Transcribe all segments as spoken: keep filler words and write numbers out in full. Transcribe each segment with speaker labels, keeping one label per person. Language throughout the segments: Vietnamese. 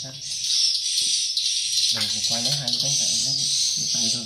Speaker 1: sắt. Rồi thì quay lấy hai cái cánh tay lấy cái tay thôi.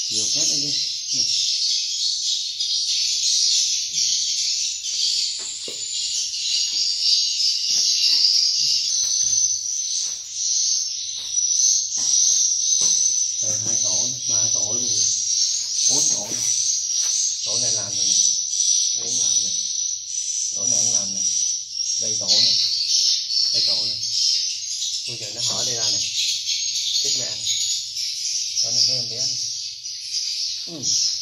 Speaker 1: nhiều phép đấy chứ. Ừ. Rồi hai tổ, ba tổ luôn, bốn tổ này. Tổ này làm rồi này, đây cũng làm này, tổ này cũng làm này, đây tổ này, đây tổ này. Bây giờ nó hỏi đây là này, tiếp mẹ này, tổ này có em bé này. Ừ.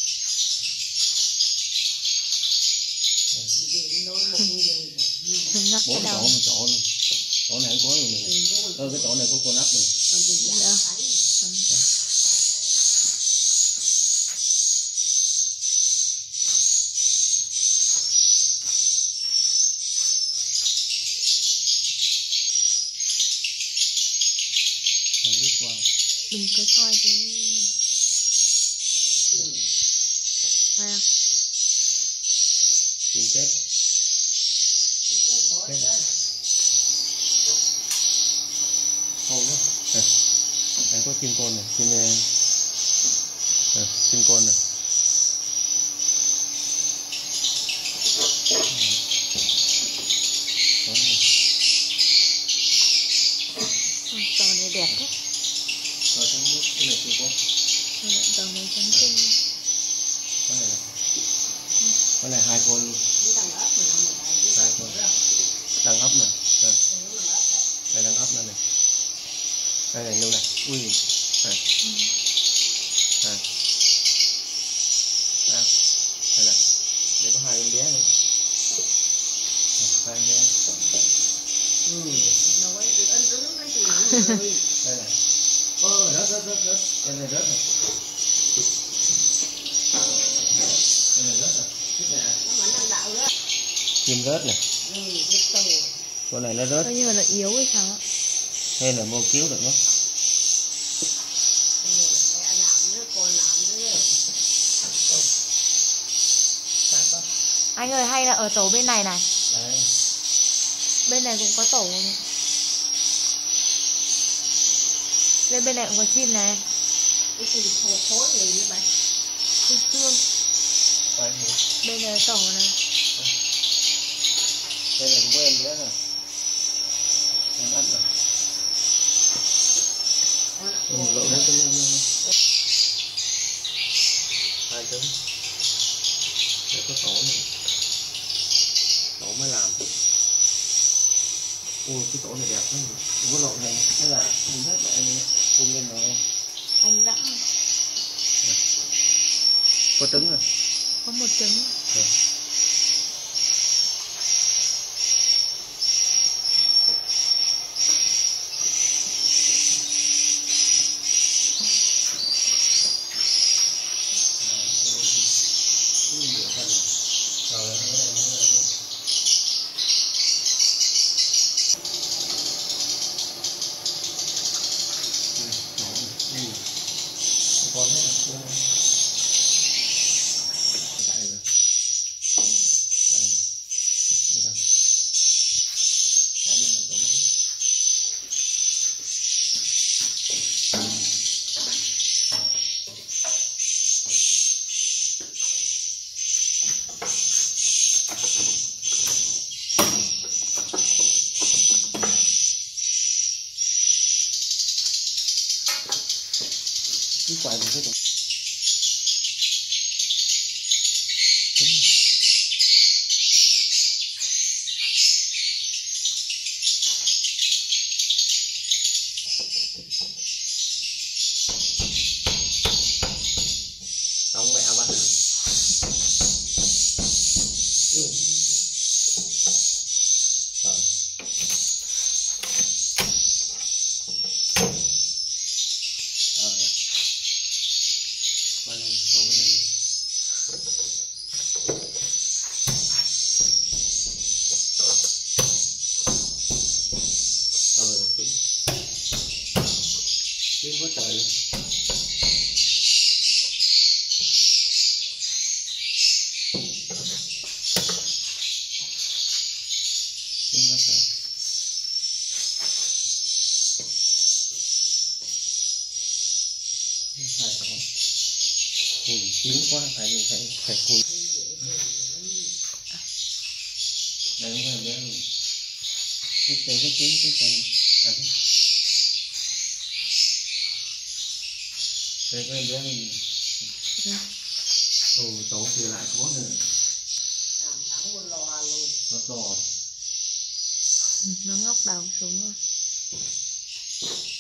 Speaker 1: Bốn tổ một chỗ luôn, tổ này cũng có luôn này. Ơ cái tổ này có con ấp rồi.
Speaker 2: Đừng có soi cái khoai không?
Speaker 1: Chim chết. Không đó. Đây. Đây có chim con này, chim đây, chim con này.
Speaker 2: Tàu này đẹp thế.
Speaker 1: Rồi cái này chim con.
Speaker 2: Tàu này trắng trinh.
Speaker 1: Cái này này. Cái này hai con luôn. Hai con. Đang ấp mà. Đây. Đây đang ấp nữa này. Đây này luôn này. Ui. Này. Này. À. Đây này. Đây có hai em bé luôn. Hai em bé. Ừ. Đây này. Ơ, rớt rớt rớt rớt. Đây này rớt này. Đây này rớt rồi. Chim rớt này. Con này nó rớt.
Speaker 2: Coi như là nó yếu hay sao ạ?
Speaker 1: Hay là mua cứu được không?
Speaker 2: Anh ơi, hay là ở tổ bên này này?
Speaker 1: Đấy.
Speaker 2: Bên này cũng có tổ không? Lên bên này cũng có chim này. Cái gì khối gì như vậy? Cái xương. Bên này tổ này.
Speaker 1: Đây là cũng có em bé rồi. Em ăn rồi. Một lỗ hết cái này. Hai trứng. Để có tổ này. Tổ mới làm. Ui cái tổ này đẹp lắm. Không có lộ này. Thế là không hết mà anh tung lên rồi.
Speaker 2: Anh dã.
Speaker 1: Có trứng rồi.
Speaker 2: Có một trứng.
Speaker 1: Rồi. Con hết rồi. Chạy rồi. Chạy rồi. Đây rồi. Chạy lên làm tổ máy. Cứ quay một cái tổ. Xong mẹ bạn. Ừ. Rồi. Rồi. Quay lên số bên này đi. Rồi, tiếng. Tiếng có trời luôn. Tiếng có trời. Hai con. Ui, chín quá, phải mình phải phải phun. Đây không phải bé luôn. Cái cây cái chín cái cây. À thế. Đây cái bé này. Ồ, tổ kia lại có nữa.
Speaker 3: Làm thẳng con loa luôn.
Speaker 1: Nó to.
Speaker 2: Nó ngóc đầu xuống rồi.